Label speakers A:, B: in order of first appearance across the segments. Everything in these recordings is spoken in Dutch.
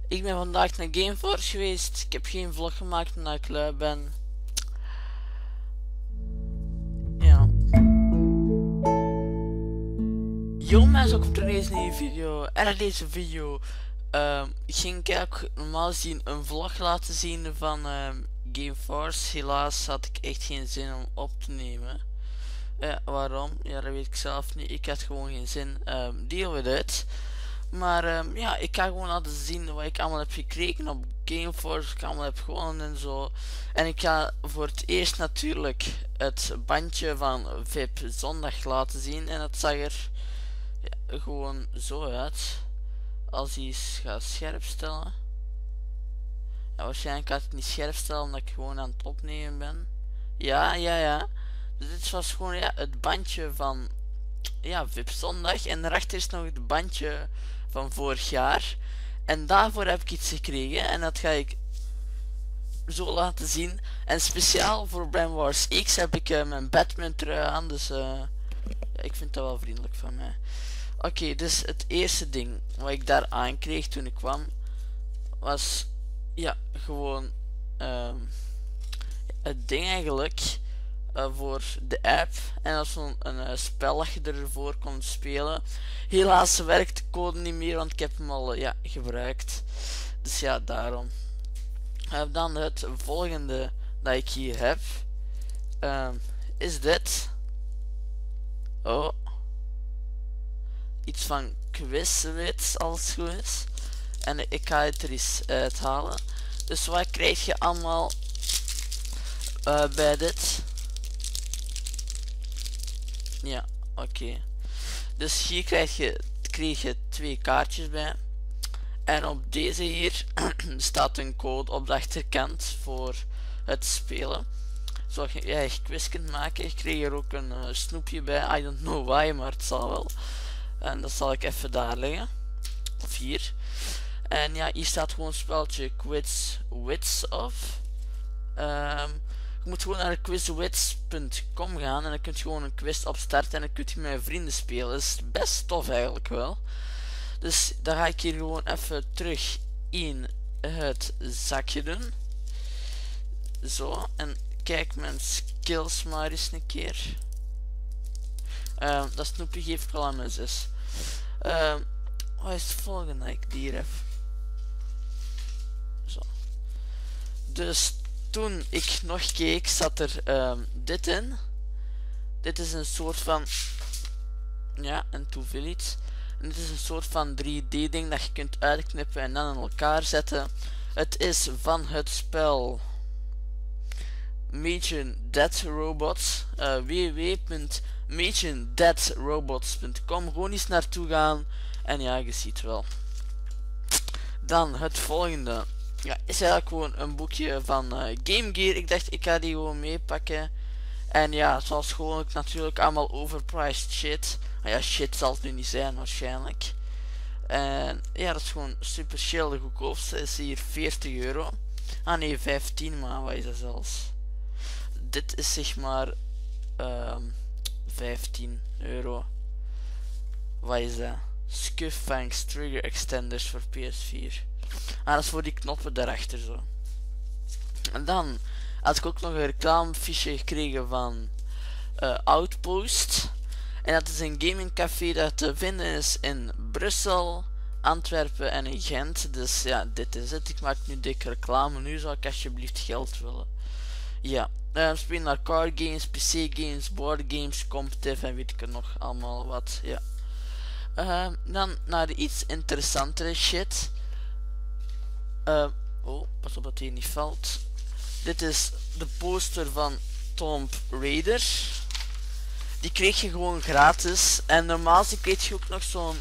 A: Ik ben vandaag naar Gameforce geweest. Ik heb geen vlog gemaakt omdat ik lui ben. Ja. Yo mensen, welkom terug deze nieuwe video. En in deze video ging ik ook normaal gezien een vlog laten zien van Gameforce. Helaas had ik echt geen zin om op te nemen. Waarom? Ja, dat weet ik zelf niet. Ik had gewoon geen zin. Deal with it. Maar ja, ik ga gewoon laten zien wat ik allemaal heb gekregen op Gameforce, wat ik allemaal heb gewonnen en zo. En ik ga voor het eerst natuurlijk het bandje van VIP zondag laten zien. En dat zag er gewoon zo uit. Als hij gaat scherp stellen. Ja, waarschijnlijk gaat het niet scherp stellen omdat ik gewoon aan het opnemen ben. Ja. Dus dit was gewoon het bandje van VIP zondag. En daarachter is nog het bandje van vorig jaar. En daarvoor heb ik iets gekregen. En dat ga ik zo laten zien. En speciaal voor Brand Wars X heb ik mijn Batman trui aan. Dus ja, ik vind dat wel vriendelijk van mij. Oké, dus het eerste ding wat ik daar aan kreeg toen ik kwam. Was ja, gewoon het ding eigenlijk. Voor de app en dat is een spel dat je ervoor kon spelen. Helaas werkt de code niet meer, want ik heb hem al gebruikt. Dus ja, daarom. Dan het volgende dat ik hier heb is dit. Oh, iets van quizwits als het goed is. En ik ga het er eens uithalen. Dus wat krijg je allemaal bij dit? Ja, oké. Dus hier krijg je 2 kaartjes bij. En op deze hier staat een code op de achterkant voor het spelen. Zodat je je eigen quiz kunt maken. Ik kreeg er ook een snoepje bij. I don't know why, maar het zal wel. En dat zal ik even daar leggen. Of hier. En ja, hier staat gewoon een speltje Quiz Wits of. Je moet gewoon naar quizwits.com gaan en dan kun je gewoon een quiz opstarten en dan kun je met je vrienden spelen. Dat is best tof eigenlijk wel. Dus dan ga ik hier gewoon even terug in het zakje doen. Zo, en kijk mijn skills maar eens een keer. Dat snoepje geef ik al aan mijn zus. Wat is het volgende dat ik hier heb? Zo. Dus toen ik nog keek, zat er dit in. Dit is een soort van een toeval iets. En dit is een soort van 3D ding dat je kunt uitknippen en dan in elkaar zetten. Het is van het spel Magian Dead Robots. www.magiandeadrobots.com. Gewoon eens naartoe gaan en ja, je ziet wel. Dan het volgende. Ja, is eigenlijk gewoon een boekje van Game Gear. Ik dacht ik ga die gewoon meepakken. En ja, zoals gewoonlijk natuurlijk allemaal overpriced shit. Maar ja, shit zal het nu niet zijn waarschijnlijk. En ja, dat is gewoon super chill. De goedkoopste is hier 40 euro. Ah nee, 15, maar wat is dat zelfs? Dit is zeg maar 15 euro. Wat is dat? Scufffangs Trigger Extenders voor PS4. Ah, dat is voor die knoppen daarachter zo. En dan had ik ook nog een reclamefiche gekregen van Outpost. En dat is een gamingcafé dat te vinden is in Brussel, Antwerpen en in Gent. Dus ja, dit is het. Ik maak nu dikke reclame. Nu zou ik alsjeblieft geld willen. Ja, spelen naar card games, PC games, board games, competitive en weet ik er nog allemaal wat. Ja. Dan naar de iets interessantere shit. Oh, pas op dat hij niet valt. Dit is de poster van Tomb Raider. Die kreeg je gewoon gratis. En normaal kreeg je ook nog zo'n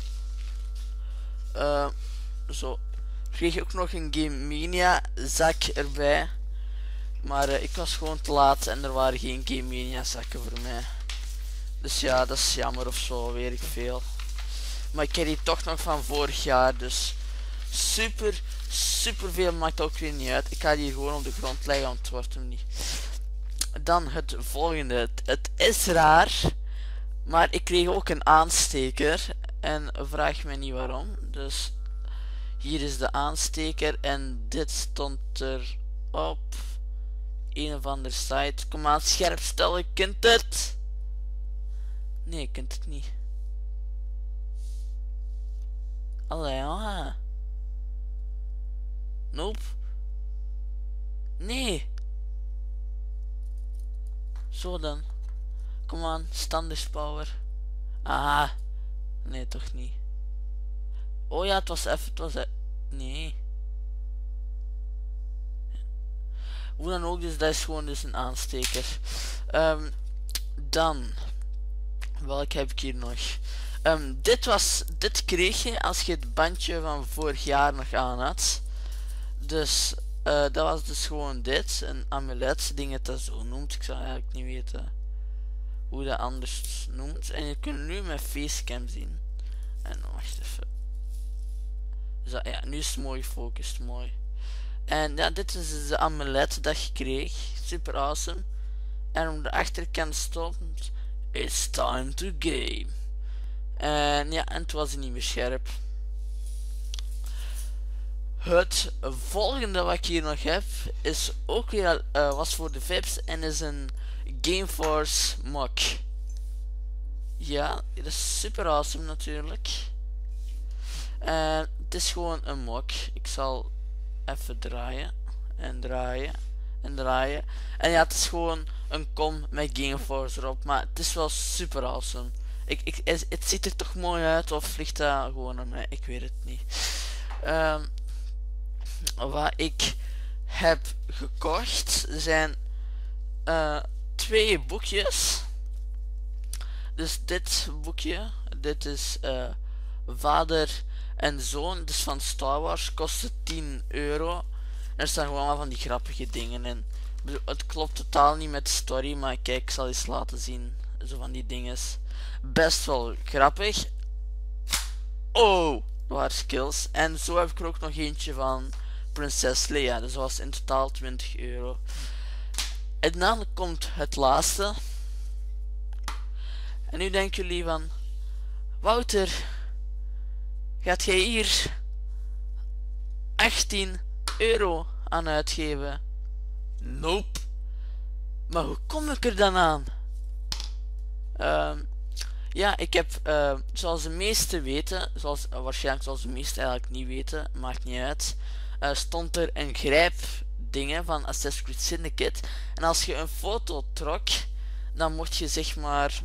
A: kreeg je ook nog een Game Mania zak erbij. Maar ik was gewoon te laat en er waren geen Game Mania zakken voor mij. Dus ja, dat is jammer of zo, weet ik veel. Maar ik ken die toch nog van vorig jaar, dus super veel, maakt ook weer niet uit. Ik ga die gewoon op de grond leggen, want het wordt hem niet. Dan het volgende. Het is raar, maar ik kreeg ook een aansteker. En vraag me niet waarom. Dus Hier is de aansteker en dit stond er op een of ander site. Kom aan, scherp stellen, kunt het? Nee, kunt het niet. Allee, ja. Nope. Nee. Zo dan. Kom aan, standard power. Ah. Nee, toch niet. Oh ja, het was even, nee. Hoe dan ook, dus dat is gewoon dus een aansteker. Dan. Welk heb ik hier nog? Dit kreeg je als je het bandje van vorig jaar nog aan had. Dus dat was dus gewoon dit. Een amulet, ding het dat zo noemt. Ik zou eigenlijk niet weten hoe dat anders noemt. En je kunt nu mijn facecam zien. En wacht even. Zo, ja, nu is het mooi gefocust, mooi. En ja, dit is dus de amulet dat je kreeg. Super awesome. En op de achterkant stond: It's time to game. En ja, en het was niet meer scherp. Het volgende wat ik hier nog heb is ook weer was voor de VIPs en is een Gameforce mock. Ja, dat is super awesome natuurlijk. Het is gewoon een mock. Ik zal even draaien en draaien en draaien. En ja, het is gewoon een kom met Gameforce erop, maar het is wel super awesome. Het ziet er toch mooi uit, of ligt dat gewoon aan mij? Ik weet het niet. Wat ik heb gekocht zijn 2 boekjes. Dus dit boekje, dit is vader en zoon, dus van Star Wars, kostte €10. En er staan gewoon van die grappige dingen in. Het klopt totaal niet met de story, maar kijk, ik zal eens laten zien. Zo van die dingen. Best wel grappig. Oh, dat waren skills. En zo heb ik er ook nog eentje van Prinses Leia. Dus dat was in totaal €20. En dan komt het laatste. En nu denken jullie van: Wouter, gaat jij hier €18 aan uitgeven? Nope. Maar hoe kom ik er dan aan? Ja, ik heb, zoals de meesten weten, waarschijnlijk zoals de meesten eigenlijk niet weten, maakt niet uit, stond er een grijpdingen van Assassin's Creed Syndicate. En als je een foto trok, dan mocht je zeg maar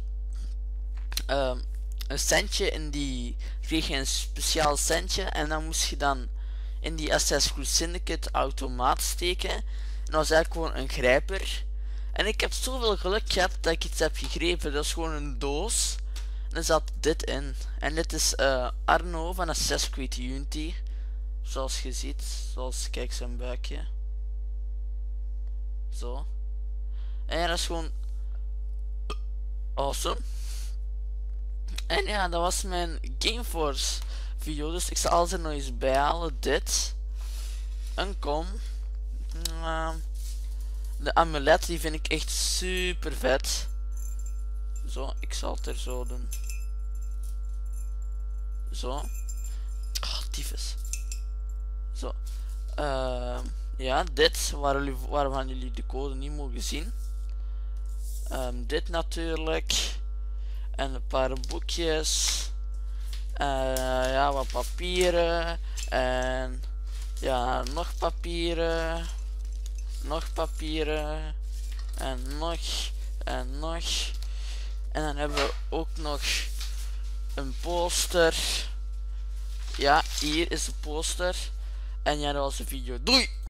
A: een centje in die, kreeg je een speciaal centje en dan moest je dan in die Assassin's Creed Syndicate automaat steken. En dat was eigenlijk gewoon een grijper. En ik heb zoveel geluk gehad dat ik iets heb gegrepen. Dat is gewoon een doos. En er zat dit in. En dit is Arno van Assassin's Creed Unity. Zoals je ziet. Zoals, kijk, zijn buikje. Zo. En ja, dat is gewoon awesome. En ja, dat was mijn Gameforce video. Dus ik zal ze er nog eens bij halen. Dit. Een kom. De amulet, die vind ik echt super vet. Zo, ik zal het er zo doen. Zo. Oh, tyfus. Zo. Ja, dit, waarvan jullie de code niet mogen zien. Dit natuurlijk. En een paar boekjes. Ja, wat papieren. En ja, nog papieren. Nog papieren. En nog. En nog. En dan hebben we ook nog een poster. Ja, hier is de poster. En ja, dat was de video. Doei!